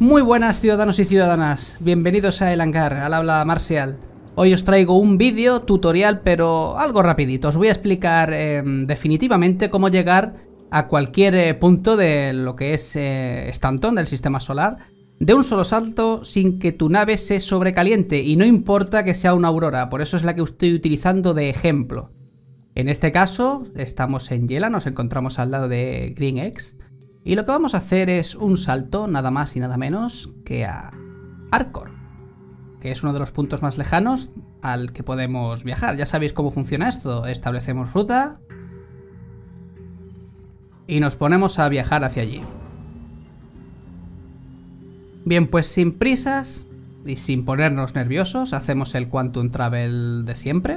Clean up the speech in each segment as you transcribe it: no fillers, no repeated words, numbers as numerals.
Muy buenas ciudadanos y ciudadanas, bienvenidos a El Hangar, al habla Marcial. Hoy os traigo un vídeo tutorial, pero algo rapidito. Os voy a explicar definitivamente cómo llegar a cualquier punto de lo que es Stanton, del sistema solar, de un solo salto sin que tu nave se sobrecaliente, y no importa que sea una aurora, por eso es la que estoy utilizando de ejemplo. En este caso, estamos en Yela, nos encontramos al lado de Green X, y lo que vamos a hacer es un salto nada más y nada menos que a Arcor, que es uno de los puntos más lejanos al que podemos viajar. Ya sabéis cómo funciona esto, establecemos ruta y nos ponemos a viajar hacia allí. Bien, pues sin prisas y sin ponernos nerviosos, hacemos el Quantum Travel de siempre.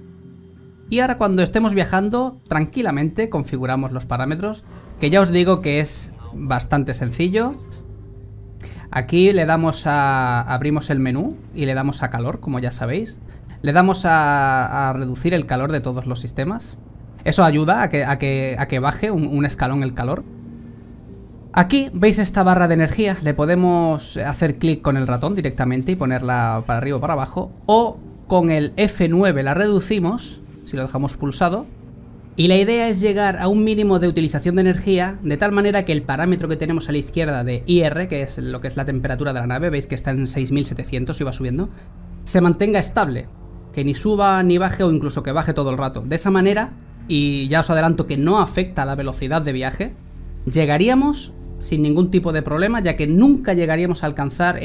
Y ahora cuando estemos viajando, tranquilamente configuramos los parámetros, que ya os digo que es bastante sencillo. Aquí le damos a... abrimos el menú y le damos a calor, como ya sabéis. Le damos a reducir el calor de todos los sistemas. Eso ayuda a que baje un escalón el calor. Aquí veis esta barra de energía, le podemos hacer clic con el ratón directamente y ponerla para arriba o para abajo, o con el F9 la reducimos, si lo dejamos pulsado, y la idea es llegar a un mínimo de utilización de energía, de tal manera que el parámetro que tenemos a la izquierda de IR, que es lo que es la temperatura de la nave, veis que está en 6700 y va subiendo, se mantenga estable, que ni suba ni baje o incluso que baje todo el rato. De esa manera, y ya os adelanto que no afecta a la velocidad de viaje, llegaríamos sin ningún tipo de problema, ya que nunca llegaríamos a alcanzar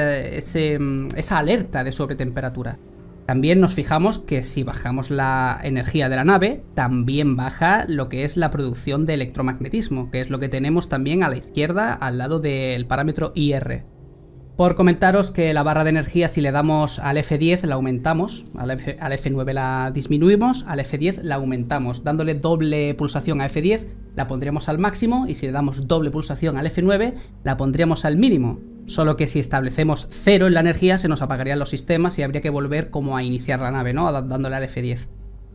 esa alerta de sobretemperatura. También nos fijamos que si bajamos la energía de la nave, también baja lo que es la producción de electromagnetismo, que es lo que tenemos también a la izquierda, al lado del parámetro IR. Por comentaros que la barra de energía, si le damos al F10 la aumentamos, al F9 la disminuimos, al F10 la aumentamos. Dándole doble pulsación a F10 la pondríamos al máximo, y si le damos doble pulsación al F9 la pondríamos al mínimo. Solo que si establecemos 0 en la energía se nos apagarían los sistemas y habría que volver como a iniciar la nave, ¿no? Dándole al F10.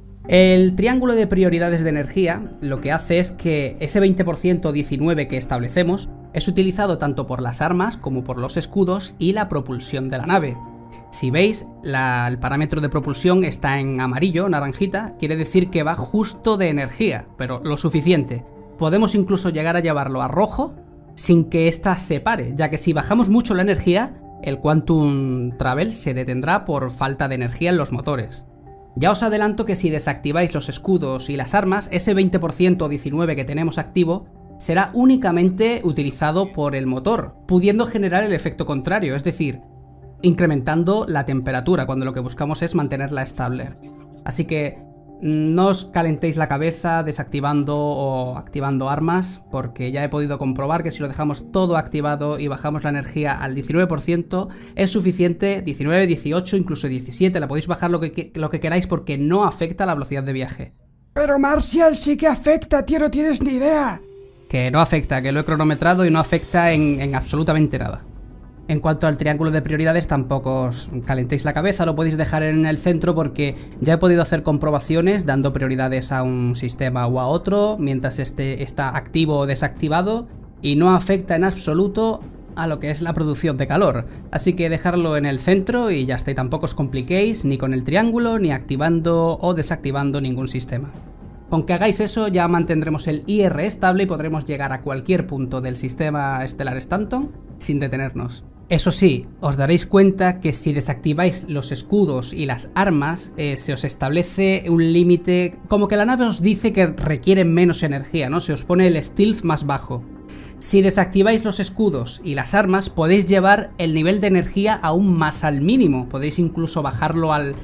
El triángulo de prioridades de energía lo que hace es que ese 20% 19 que establecemos es utilizado tanto por las armas como por los escudos y la propulsión de la nave. Si veis, el parámetro de propulsión está en amarillo, naranjita, quiere decir que va justo de energía, pero lo suficiente. Podemos incluso llegar a llevarlo a rojo sin que ésta se pare, ya que si bajamos mucho la energía, el Quantum Travel se detendrá por falta de energía en los motores. Ya os adelanto que si desactiváis los escudos y las armas, ese 20% 19 que tenemos activo será únicamente utilizado por el motor, pudiendo generar el efecto contrario, es decir, incrementando la temperatura, cuando lo que buscamos es mantenerla estable. Así que no os calentéis la cabeza desactivando o activando armas, porque ya he podido comprobar que si lo dejamos todo activado y bajamos la energía al 19% es suficiente. 19, 18, incluso 17, la podéis bajar lo que queráis, porque no afecta a la velocidad de viaje. Pero Marcial, sí que afecta, tío, no tienes ni idea. Que no afecta, que lo he cronometrado y no afecta en absolutamente nada. En cuanto al triángulo de prioridades, tampoco os calentéis la cabeza, lo podéis dejar en el centro, porque ya he podido hacer comprobaciones dando prioridades a un sistema o a otro mientras este está activo o desactivado, y no afecta en absoluto a lo que es la producción de calor. Así que dejarlo en el centro y ya está, y tampoco os compliquéis ni con el triángulo ni activando o desactivando ningún sistema. Con que hagáis eso ya mantendremos el IR estable y podremos llegar a cualquier punto del sistema estelar Stanton sin detenernos. Eso sí, os daréis cuenta que si desactiváis los escudos y las armas, se os establece un límite, como que la nave os dice que requiere menos energía, ¿no? Se os pone el stealth más bajo. Si desactiváis los escudos y las armas, podéis llevar el nivel de energía aún más al mínimo, podéis incluso bajarlo al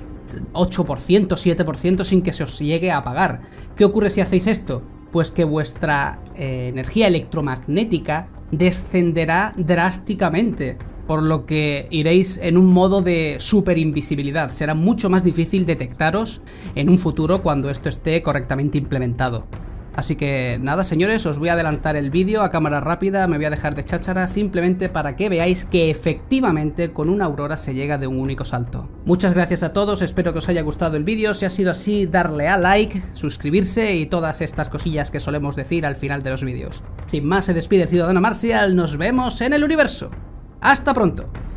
8%, 7% sin que se os llegue a apagar. ¿Qué ocurre si hacéis esto? Pues que vuestra energía electromagnética descenderá drásticamente, por lo que iréis en un modo de super invisibilidad. Será mucho más difícil detectaros en un futuro cuando esto esté correctamente implementado. Así que nada, señores, os voy a adelantar el vídeo a cámara rápida, me voy a dejar de cháchara simplemente para que veáis que efectivamente con una aurora se llega de un único salto. Muchas gracias a todos, espero que os haya gustado el vídeo. Si ha sido así, darle a like, suscribirse y todas estas cosillas que solemos decir al final de los vídeos. Sin más, se despide el ciudadano Marcial, nos vemos en el universo. ¡Hasta pronto!